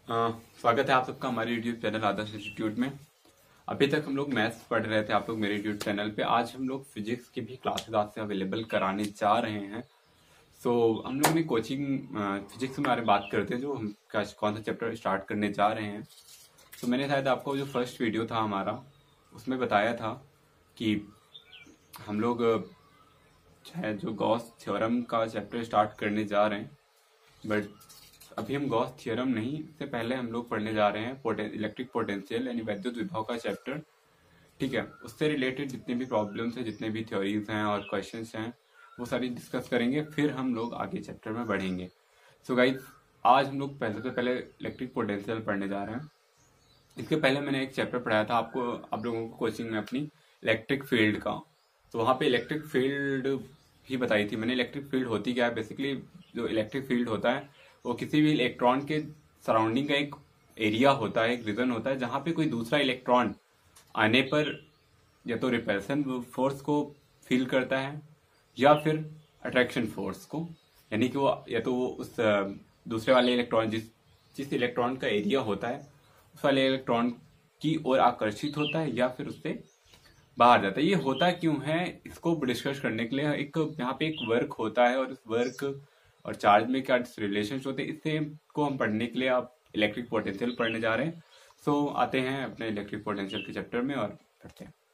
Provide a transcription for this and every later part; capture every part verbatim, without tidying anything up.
अ, स्वागत है आप सबका हमारे यूट्यूब चैनल आदर्श इंस्टीट्यूट में। अभी तक हम लोग मैथ्स पढ़ रहे थे आप लोग मेरे यूट्यूब चैनल पे। आज हम लोग फिजिक्स की भी क्लासेस आज से अवेलेबल कराने जा रहे हैं। सो हम लोग ने कोचिंग फिजिक्स के बारे में बात करते हैं, जो हम का- कौन सा चैप्टर स्टार्ट करने जा रहे हैं। तो मैंने शायद आपको जो फर्स्ट वीडियो था हमारा उसमें बताया था कि हम लोग अ, शायद जो गॉस थ्योरम का चैप्टर स्टार्ट करने जा रहे हैं। बट अभी हम गॉस थ्योरम नहीं, इससे पहले हम लोग पढ़ने जा रहे हैं पोटे, इलेक्ट्रिक पोटेंशियल यानी वैद्युत विभव का चैप्टर। ठीक है, उससे रिलेटेड जितने भी प्रॉब्लम्स हैं, जितने भी थ्योरीज हैं और क्वेश्चंस हैं, वो सारी डिस्कस करेंगे, फिर हम लोग आगे चैप्टर में बढ़ेंगे। सो गाइज, आज हम लोग पहले से पहले इलेक्ट्रिक पोटेंशियल पढ़ने जा रहे हैं। इसके पहले मैंने एक चैप्टर पढ़ाया था आपको, आप लोगों को कोचिंग में अपनी, इलेक्ट्रिक फील्ड का। तो वहाँ पे इलेक्ट्रिक फील्ड भी बताई थी मैंने। इलेक्ट्रिक फील्ड होती क्या है बेसिकली? जो इलेक्ट्रिक फील्ड होता है वो किसी भी इलेक्ट्रॉन के सराउंडिंग का एक एरिया होता है, एक रीजन होता है, जहाँ पे कोई दूसरा इलेक्ट्रॉन आने पर या तो रिपल्सन फोर्स को फील करता है या फिर अट्रैक्शन फोर्स को। यानी कि वो या तो वो उस अ, दूसरे वाले इलेक्ट्रॉन, जिस जिस इलेक्ट्रॉन का एरिया होता है उस वाले इलेक्ट्रॉन की ओर आकर्षित होता है या फिर उससे बाहर जाता है। ये होता क्यों है, इसको डिस्कस करने के लिए एक यहाँ पे एक वर्क होता है, और इस वर्क और चार्ज में क्या रिलेशन होते हैं, इससे को हम पढ़ने के लिए आप इलेक्ट्रिक पोटेंशियल पढ़ने जा रहे हैं। सो आते हैं अपने इलेक्ट्रिक पोटेंशियल के चैप्टर में और पढ़ते हैं।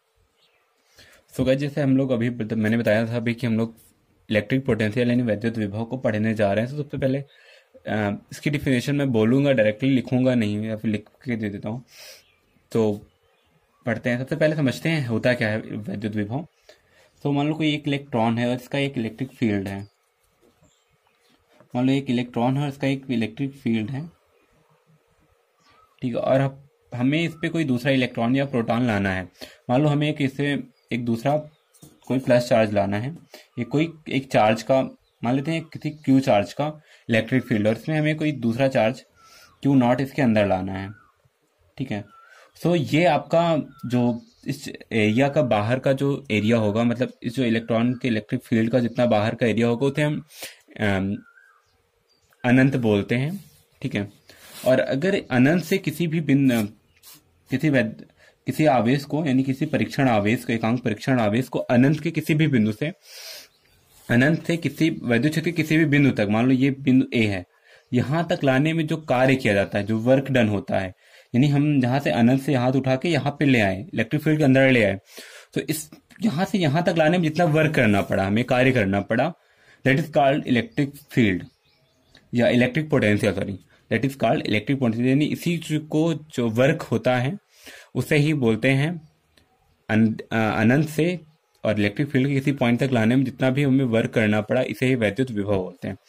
सो गाइस, जैसे हम लोग अभी बत- मैंने बताया था अभी कि हम लोग इलेक्ट्रिक पोटेंशियल यानी वैद्युत विभव को पढ़ने जा रहे हैं। तो सबसे पहले अ, इसकी डिफिनेशन मैं बोलूंगा, डायरेक्टली लिखूंगा नहीं, या फिर लिख के दे देता हूँ। तो पढ़ते हैं। सबसे पहले समझते हैं होता क्या है वैद्युत विभव। तो मान लो कोई एक इलेक्ट्रॉन है और इसका एक इलेक्ट्रिक फील्ड है। मान लो एक इलेक्ट्रॉन है और इसका एक इलेक्ट्रिक फील्ड है, ठीक है। और हम- हमें इस पे कोई दूसरा इलेक्ट्रॉन या प्रोटॉन लाना है। मान लो हमें एक इसे एक दूसरा कोई प्लस चार्ज लाना है। ये कोई एक चार्ज का, मान लेते हैं किसी क्यू चार्ज का इलेक्ट्रिक फील्ड, और इसमें हमें कोई दूसरा चार्ज क्यू नॉट इसके अंदर लाना है, ठीक है। सो ये आपका जो इस एरिया का बाहर का जो एरिया होगा, मतलब इस जो इलेक्ट्रॉन के इलेक्ट्रिक फील्ड का जितना बाहर का एरिया होगा उसे हम अम, अनंत बोलते हैं, ठीक है। और अगर अनंत से किसी भी बिंदु किसी वैद किसी आवेश को, यानी किसी परीक्षण आवेश को, एकांक परीक्षण आवेश को अनंत के किसी भी बिंदु से अनंत से किसी वैद्युत क्षेत्र के किसी भी बिंदु तक, मान लो ये बिंदु ए है, यहां तक लाने में जो कार्य किया जाता है, जो वर्क डन होता है, यानी हम जहां से अनंत से हाथ उठा के यहाँ पे ले आए, इलेक्ट्रिक फील्ड के अंदर ले आए, तो इस यहां से यहां तक लाने में जितना वर्क करना पड़ा, हमें कार्य करना पड़ा, that is called electric field या electric potential, sorry, that is called electric potential. यानी इसी चीज को जो वर्क होता है उसे ही बोलते हैं अन- अ, अनंत से और इलेक्ट्रिक फील्ड के किसी पॉइंट तक लाने में जितना भी हमें वर्क करना पड़ा, इसे ही वैद्युत विभव बोलते हैं।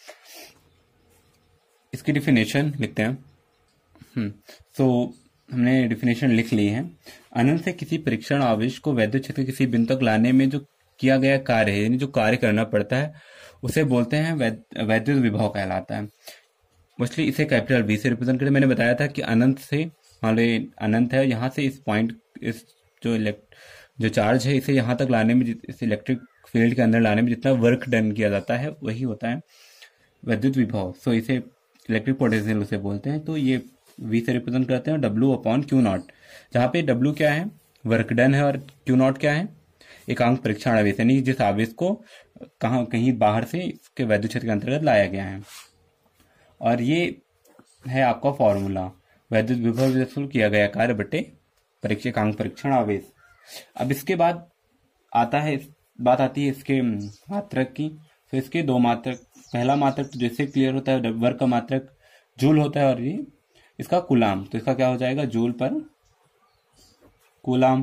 इसकी डिफिनेशन लिखते हैं। हम्म तो हमने डिफिनेशन लिख ली है। अनंत से किसी परीक्षण आवेश को वैद्युत क्षेत्र के किसी बिंदु तक लाने में जो किया गया कार्य है, यानी जो कार्य करना पड़ता है, उसे बोलते हैं वैद- वैद्युत विभव कहलाता है। मोस्टली इसे कैपिटल वी से रिप्रेजेंट करते। मैंने बताया था कि अनंत से, मान लो ये अनंत है, यहाँ से इस पॉइंट, इस जो इलेक्ट जो चार्ज है, इसे यहाँ तक लाने में, जित- इस इलेक्ट्रिक फील्ड के अंदर लाने में जितना वर्क डन किया जाता है, वही होता है वैद्युत विभव। सो इसे इलेक्ट्रिक पोटेंशियल उसे बोलते हैं। तो ये वी से रिप्रेजेंट करते हैं डब्ल्यू अपॉन क्यू नॉट, जहाँ पे डब्ल्यू क्या है, वर्क डन है, और क्यू नॉट क्या है, एकांक परीक्षण आवेश, यानी जिस आवेश को कहाँ कहीं बाहर से इसके वैद्युत क्षेत्र के अंतर्गत लाया गया है। और ये है आपका फॉर्मूला, वैद्युत विभव विकसित किया गया कार्य बटे परीक्षक अंक परीक्षण आवेश। अब इसके बाद आता है बात आती है इसके मात्रक की। तो इसके दो मात्रक, पहला मात्रक तो जैसे क्लियर होता है, वर्क का मात्रक जूल होता है, और ये इसका कूलाम, तो इसका क्या हो जाएगा, जूल पर कूलाम।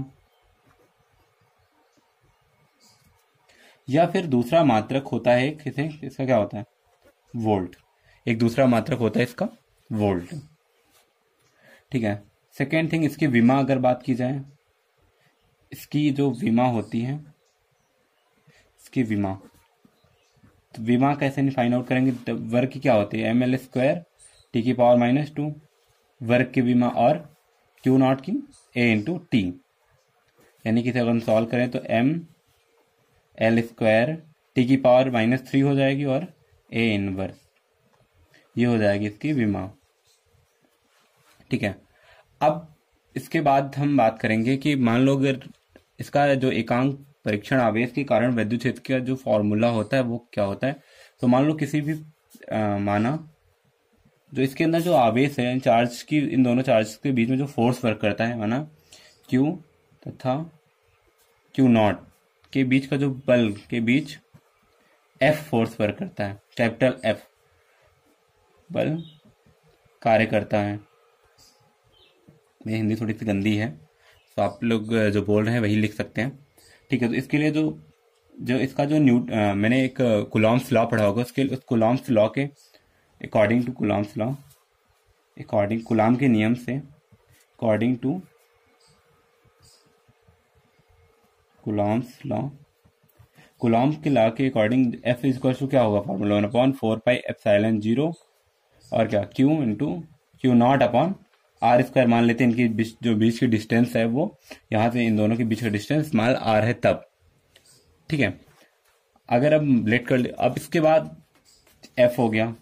या फिर दूसरा मात्रक होता है किसे, इसका क्या होता है, वोल्ट। एक दूसरा मात्रक होता है इसका वोल्ट, ठीक है। सेकेंड थिंग, इसकी विमा अगर बात की जाए, इसकी जो विमा होती है, इसकी विमा, तो विमा कैसे नहीं फाइंड आउट करेंगे, तो वर्क की क्या होती है, एम एल स्क्वायर टी की पावर माइनस टू, वर्क की विमा, और क्यू नॉट की ए इंटू टी। यानी कि अगर हम सॉल्व करें तो एम एल स्क्वायर टी की पावर माइनस थ्री हो जाएगी, और ए इनवर्स, ये हो जाएगी इसकी विमा। ठीक है। अब इसके बाद हम बात करेंगे कि मान लो अगर इसका जो एकांक परीक्षण आवेश के कारण विद्युत क्षेत्र का जो फॉर्मूला होता है वो क्या होता है। तो मान लो किसी भी आ, माना जो इसके अंदर जो आवेश है चार्ज की, इन दोनों चार्ज के बीच में जो फोर्स वर्क करता है माना Q तथा Q नॉट के बीच का जो बल के बीच F फोर्स वर्क करता है, कैपिटल F बल कार्य करता है। मेरी हिंदी थोड़ी सी गंदी है तो आप लोग जो बोल रहे हैं वही लिख सकते हैं, ठीक है। तो इसके लिए जो जो इसका जो न्यूट आ, मैंने एक कूलॉम्स लॉ पढ़ा होगा, उसके उस कूलॉम्स लॉ के according to Coulomb's law according Coulomb के नियम से according to Coulomb's law Coulomb के लॉ के according F is equal to क्या होगा, formula one upon four pi epsilon zero और क्या Q into Q naught upon R square. मान लेते हैं इनकी बीच, जो बीच की डिस्टेंस है वो यहाँ से इन दोनों के बीच का डिस्टेंस स्मॉल आर है तब, ठीक है। अगर अब लेट कर ले, अब इसके बाद एफ हो गया।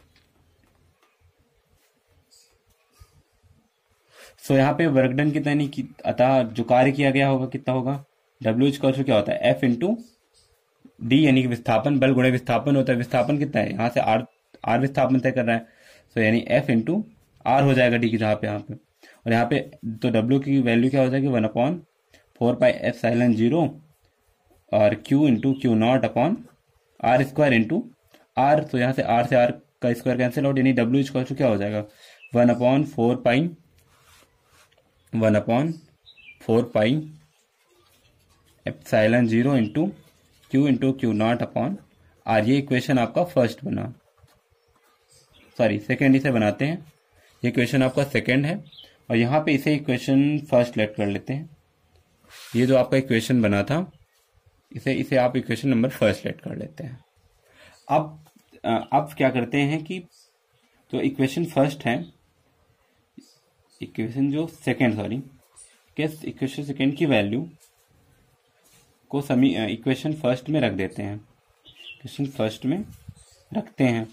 सो यहाँ पे वर्कडन कितना नहीं की, अतः जो कार्य किया गया होगा कितना होगा, डब्ल्यू इक्वल टू क्या होता है एफ इंटू डी, यानी कि विस्थापन बल गुणे विस्थापन होता है। विस्थापन कितना है, यहाँ से आर आर विस्थापन तय कर रहा है, सो यानी एफ इंटू आर हो जाएगा डी की जहाँ पे यहाँ पे, और यहाँ पे तो डब्ल्यू की वैल्यू क्या हो जाएगी one upon four pi epsilon zero और Q into Q naught upon R square into R. तो यहाँ से आर से आर का स्क्वायर कैंसिल आउट, यानी डब्ल्यू इक्वल टू क्या हो जाएगा one upon four pi one upon four pi epsilon zero into Q into Q naught upon R. ये इक्वेशन आपका फर्स्ट बना, सॉरी सेकेंड इसे बनाते हैं, ये इक्वेशन आपका सेकेंड है और यहाँ पे इसे इक्वेशन फर्स्ट लेट कर लेते हैं। ये जो आपका इक्वेशन बना था इसे इसे आप इक्वेशन नंबर फर्स्ट लेट कर लेते हैं। अब अब क्या करते हैं कि जो इक्वेशन फर्स्ट है, इक्वेशन जो सेकेंड सॉरी किस इक्वेशन सेकेंड की वैल्यू को समी इक्वेशन फर्स्ट में रख देते हैं, इक्वेशन फर्स्ट में रखते हैं।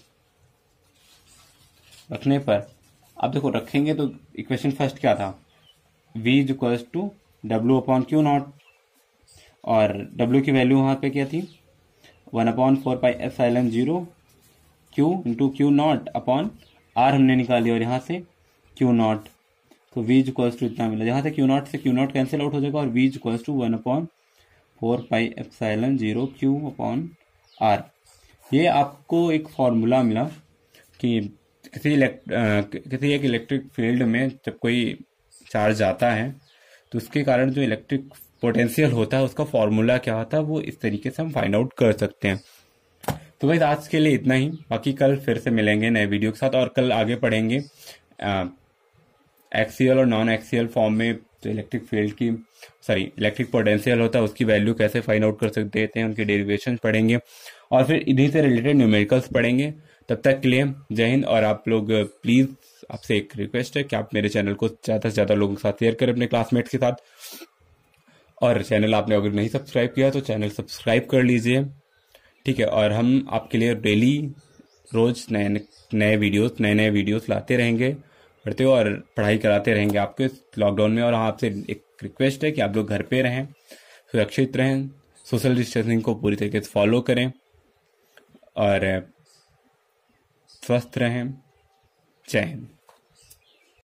रखने पर अब देखो रखेंगे तो इक्वेशन फर्स्ट क्या था, v is equals to W upon Q naught, और w की वैल्यू वहाँ पे क्या थी one upon four pi epsilon zero q into Q naught upon r हमने निकाली, और यहाँ से q नॉट, तो v इज इक्वल्स टू इतना मिला। यहाँ से q नॉट से q नॉट कैंसिल आउट हो जाएगा और v is equals to one upon four pi epsilon zero q upon r। ये आपको एक फॉर्मूला मिला कि किसी इलेक्ट किसी एक इलेक्ट्रिक फील्ड में जब कोई चार्ज आता है तो उसके कारण जो इलेक्ट्रिक पोटेंशियल होता है उसका फॉर्मूला क्या होता है, वो इस तरीके से हम फाइंड आउट कर सकते हैं। तो भाई आज के लिए इतना ही, बाकी कल फिर से मिलेंगे नए वीडियो के साथ, और कल आगे पढ़ेंगे एक्सियल और नॉन एक्सियल फॉर्म में जो इलेक्ट्रिक फील्ड की सॉरी इलेक्ट्रिक पोटेंशियल होता है उसकी वैल्यू कैसे फाइंड आउट कर सकते हैं, उनके डेरिवेशन पढ़ेंगे और फिर इन्हीं से रिलेटेड न्यूमेरिकल्स पढ़ेंगे। तब तक के लिए जय हिंद। और आप लोग प्लीज, आपसे एक रिक्वेस्ट है कि आप मेरे चैनल को ज्यादा से ज्यादा लोगों के साथ शेयर करें, अपने क्लासमेट्स के साथ, और चैनल आपने अगर नहीं सब्सक्राइब किया तो चैनल सब्सक्राइब कर लीजिए, ठीक है। और हम आपके लिए डेली रोज नए नए वीडियोस नए नए वीडियोस लाते रहेंगे, पढ़ते हो और पढ़ाई कराते रहेंगे आपके लॉकडाउन में। और आपसे एक रिक्वेस्ट है कि आप लोग घर पे रहें, सुरक्षित रहें, सोशल डिस्टेंसिंग को पूरी तरीके से फॉलो करें और स्वस्थ रहें। जय हिंद।